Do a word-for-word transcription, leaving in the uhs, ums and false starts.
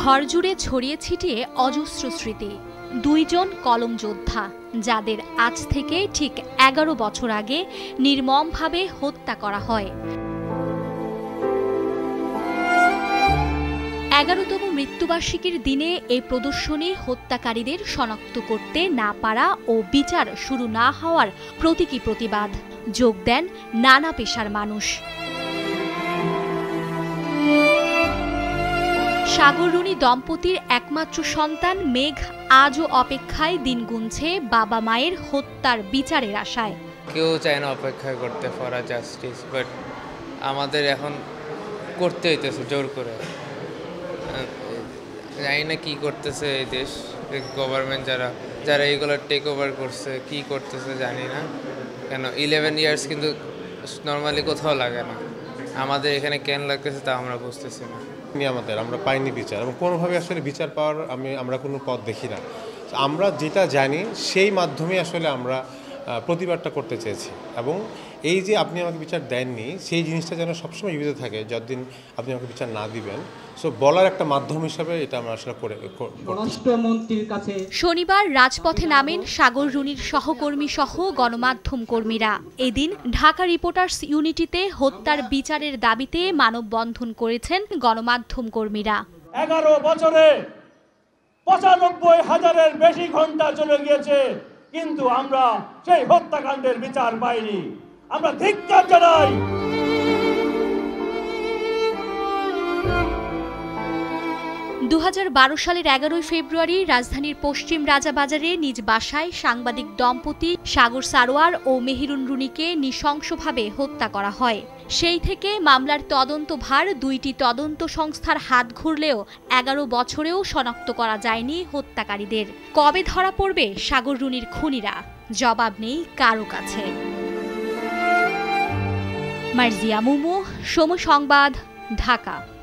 ঘর জুড়ে ছড়িয়ে ছিটিয়ে অজস্র স্মৃতি। দুইজন কলম যোদ্ধা যাদের আজ থেকে ঠিক এগারো বছর আগে নির্মমভাবে হত্যা করা হয়। এগারোতম মৃত্যুবার্ষিকীর দিনে এই প্রদর্শনী হত্যাকারীদের শনাক্ত করতে না পারা ও বিচার শুরু না হওয়ার প্রতীকী প্রতিবাদ। যোগ দেন নানা পেশার মানুষ। সাগর-রুনি দম্পতির একমাত্র সন্তান মেঘ আজও অপেক্ষায় দিন গুনছে বাবা মায়ের হত্যার বিচারের আশায়। কেউ চায় না অপেক্ষা করতে ফর আ জাস্টিস, বাট আমাদের এখন করতে হইতেছে জোর করে। জানি না কি করতেছে এই দেশ গভর্নমেন্ট, যারা যারা এইগুলো টেক ওভার করছে কি করতেছে জানি না। কেন ইলেভেন ইয়ার্স কিন্তু নর্মালি কোথাও লাগে না, আমাদের এখানে কেন লাগতেছে তা আমরা বুঝতেছি না। আমাদের আমরা পাইনি বিচার, এবং কোনোভাবে আসলে বিচার পাওয়ার আমি আমরা কোনো পথ দেখি না। আমরা যেটা জানি সেই মাধ্যমে আসলে আমরা প্রতিবাদটা করতে চেয়েছি, এবং এই যে আপনি আমাকে বিচার দেননি সেই জিনিসটা যেন সবসময় জীবিত থাকে যতদিন আপনি আমাকে বিচার না দিবেন। সো বলার একটা মাধ্যম হিসাবে এটা আমরা আসলে করে। শনিবার রাজপথে নামেন সাগর-রুনির সহকর্মী সহ গণমাধ্যম কর্মীরা। এদিন ঢাকা রিপোর্টার্স ইউনিটিতে হত্যার বিচারের দাবিতে মানববন্ধন করেছেন গণমাধ্যম কর্মীরা। এগারো বছরে পঁচানব্বই হাজারের বেশি ঘন্টা চলে গিয়েছে, কিন্তু আমরা সেই হত্যাকাণ্ডের বিচার পাইনি। আমরা ধিক্কার জানাই। দু হাজার বারো সালের এগারোই ফেব্রুয়ারি রাজধানীর পশ্চিম রাজাবাজারে নিজ বাসায় সাংবাদিক দম্পতি সাগর সারোয়ার ও মেহিরুন রুনিকে নৃশংসভাবে হত্যা করা হয়। সেই থেকে মামলার তদন্তভার দুইটি তদন্ত সংস্থার হাত ঘুরলেও এগারো বছরেও শনাক্ত করা যায়নি হত্যাকারীদের। কবে ধরা পড়বে সাগর-রুনির খুনিরা? জবাব নেই কারো কাছে। মার্জিয়া মুমু, সময় সংবাদ, ঢাকা।